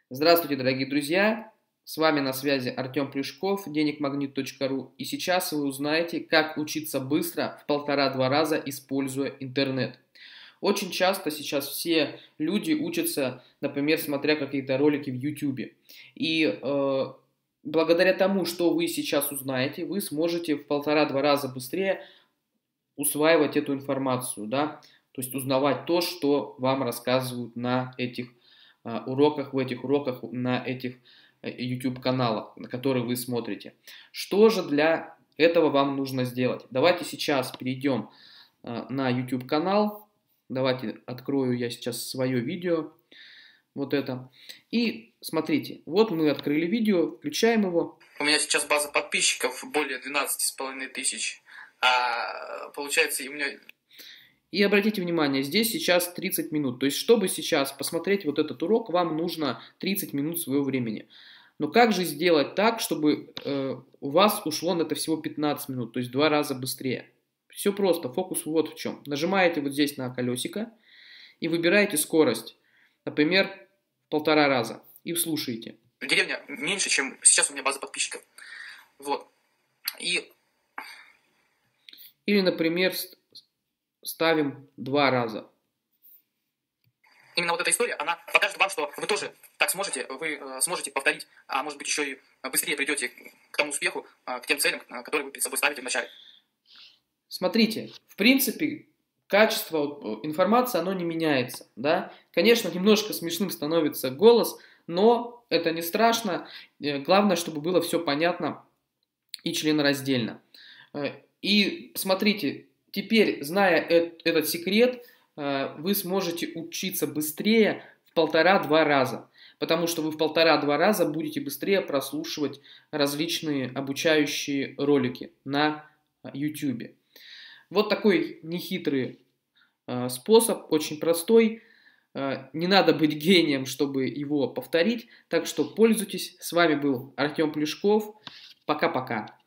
Здравствуйте, дорогие друзья! С вами на связи Артем Плюшков, денегмагнит.ру. И сейчас вы узнаете, как учиться быстро в 1,5-2 раза, используя интернет. Очень часто сейчас все люди учатся, например, смотря какие-то ролики в YouTube. И благодаря тому, что вы сейчас узнаете, вы сможете в 1,5-2 раза быстрее усваивать эту информацию, да? То есть узнавать то, что вам рассказывают на этих уроках, в этих уроках, на этих YouTube-каналах, на которые вы смотрите. Что же для этого вам нужно сделать? Давайте сейчас перейдем на YouTube-канал. Давайте открою я сейчас свое видео. Вот это. И смотрите, вот мы открыли видео, включаем его. У меня сейчас база подписчиков более 12,5 тысяч. Получается, и у меня... И обратите внимание, здесь сейчас 30 минут. То есть, чтобы сейчас посмотреть вот этот урок, вам нужно 30 минут своего времени. Но как же сделать так, чтобы у вас ушло на это всего 15 минут, то есть в 2 раза быстрее? Все просто, фокус вот в чем. Нажимаете вот здесь на колесико и выбираете скорость, например, в 1,5 раза, и слушаете. В деревне меньше, чем сейчас у меня база подписчиков. Вот. Или, например, ставим 2 раза. Именно вот эта история, она покажет вам, что вы тоже так сможете, вы сможете повторить, а может быть еще и быстрее придете к тому успеху, к тем целям, которые вы перед собой ставите вначале. Смотрите, в принципе, качество информации, оно не меняется, да. Конечно, немножко смешным становится голос, но это не страшно. Главное, чтобы было все понятно и членораздельно. И смотрите, теперь, зная этот секрет, вы сможете учиться быстрее в 1,5-2 раза. Потому что вы в 1,5-2 раза будете быстрее прослушивать различные обучающие ролики на YouTube. Вот такой нехитрый способ, очень простой. Не надо быть гением, чтобы его повторить. Так что пользуйтесь. С вами был Артем Плюшков. Пока-пока.